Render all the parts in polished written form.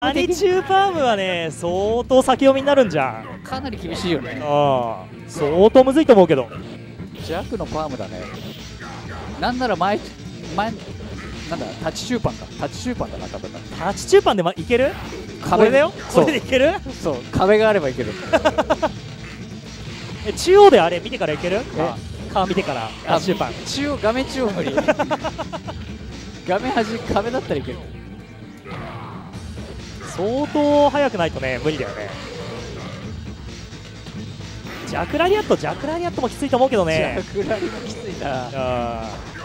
ハニチューパームはね、相当先読みになるんじゃん。 かなり厳しいよね。 相当むずいと思うけど。 弱のパームだね。なんなら前なんだ、タッチチューパンか。タッチチューパンだな、多分。 タッチチューパンでいける？壁だよ。これでいける？ そう、壁があればいける。 中央であれ見てからいける？顔見てからタッチチューパン。 中央、画面中央無理。画面端、壁だったらいける。 相当速くないとね、無理だよね。ジャクラリアットもきついと思うけどね。 ジャクラリもきついな。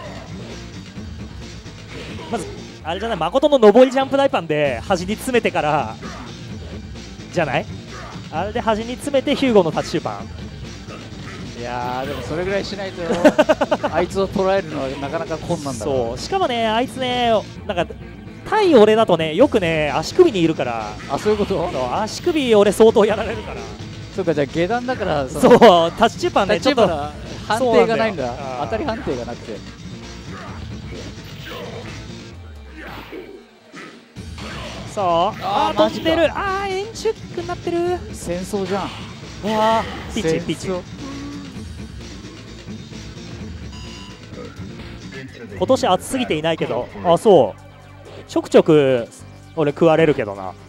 まずあれじゃない、誠の上りジャンプ大パンで端に詰めてからじゃない？あれで端に詰めてヒューゴのタッチシューパン。 いやー、でもそれぐらいしないとあいつを捉えるのはなかなか困難だ。 そう、しかもね、あいつね、なんか対俺だとね、よくね足首にいるから。 あ、そういうこと？ 足首俺相当やられるから。 そうか、じゃあ下段だから、 そう、タッチシューパンね、ちょっと判定がないんだ。当たり判定がなくて。 そう、飛んでる。円チュックになってる。 戦争じゃん。 うわー、ピッチ。今年暑すぎていないけど、そう、ちょくちょく俺食われるけどな。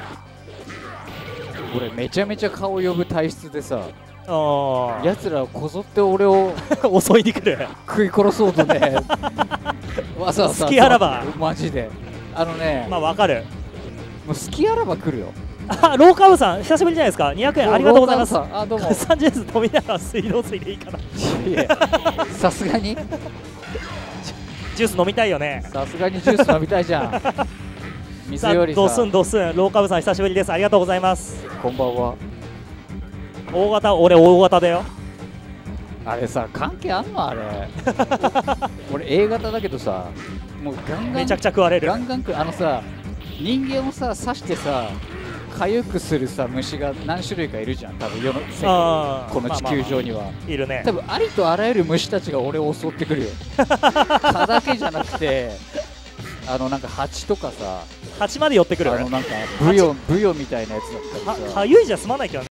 俺めちゃめちゃ顔呼ぶ体質でさ、やつらこぞって俺を襲いに来る。 食い殺そうとね。わざわざ好きあらばマジでまあわかる。 もう好きあらば来るよ。 ローカーブさん久しぶりじゃないですか。200円ありがとうございます。 どうも。 30円富永水道水でいいかな。 さすがにジュース飲みたいよね。 さすがにジュース飲みたいじゃん。水よりさ。 ドスンローカーブさん久しぶりです。ありがとうございます。 こんばんは。 大型、俺大型だよ。 あれさ、関係あんのあれ。俺 A 型だけどさ、もうガンガンめちゃくちゃ食われる。 ガンガンさ、人間をさ刺してさ痒くするさ虫が何種類かいるじゃん、多分世のこの地球上には、 いるね。 多分ありとあらゆる虫たちが俺を襲ってくるよ。蚊だけじゃなくてなんか蜂とかさ、 蜂まで寄ってくる。 なんかブヨみたいなやつだったりさ、 かゆいじゃ済まないけどね。